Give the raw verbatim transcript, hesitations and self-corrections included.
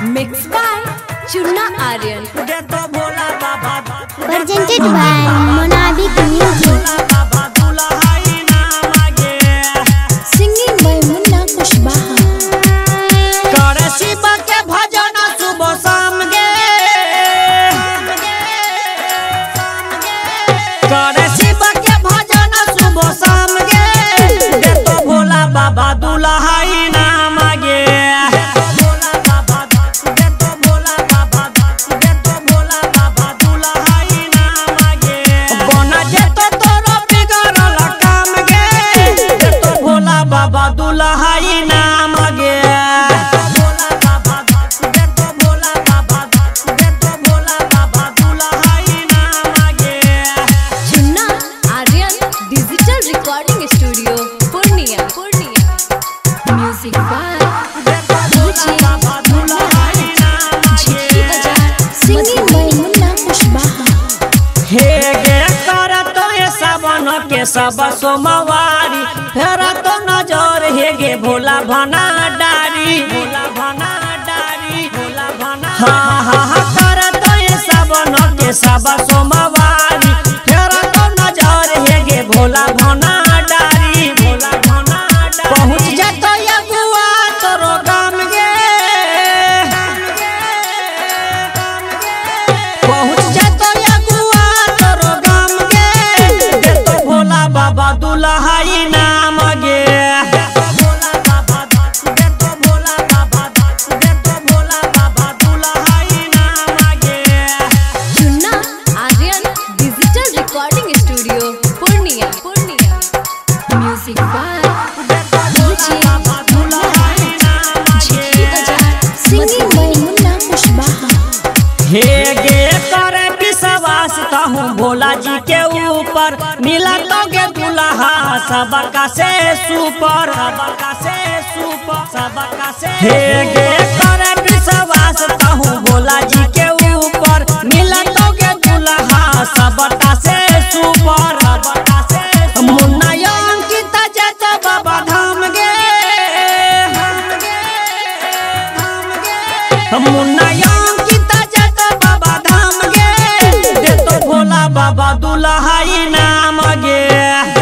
Mixed by Chunna Aryan. Presented by Monabic Music. Singing by Munna Kushbaha. करे शिव के भजन सुबह शाम गे, करे शिव के भजन सुबह शाम गे, दे तो भोला बाबा दुल्हाई नाम गे। बाबा दुल्हाई नाम गे, Chunna Aryan Digital Recording Studio, Purnia. Purnia. Music by Singing by Munna Kushbaha. हे गे कर तो ये सावन के सब सोमवारी, फेर तो नजर हे गे भोला भंडारी, भोला भंडारी, भोला भंडारी। हाँ हाँ हाँ कर तो ये सावन के सब सोमवारी, फेर तो नजर हे गे भोला भंडारी, भोला भंडारी। पहुँच जातो ये गुआ तोरो गाम गे, पहुँच जातो ये गुआ तोरो गाम गे, दे तो भोला बाबा दुल्हाई नाम गे। Chunna Aryan Digital Recording Studio, Purnia. Purnia. Music by Singing by Munna Kushbaha. हे गे करे विश्वास कहूँ भोला जी के ऊपर, मिला तो गे दुल्हा सबका से सुपर, सबका से सुपर, सबका से। हे गे करे विश्वास कहूँ भोला जी के ऊपर, मिला तो गे दुल्हा सबका से सुपर, सबका से। मुन्ना अंकित जत बाबा धाम गे, मुन्ना अंकित जत बाबा धाम गे, दे तो भोला बाबा दुल्हाई नाम गे।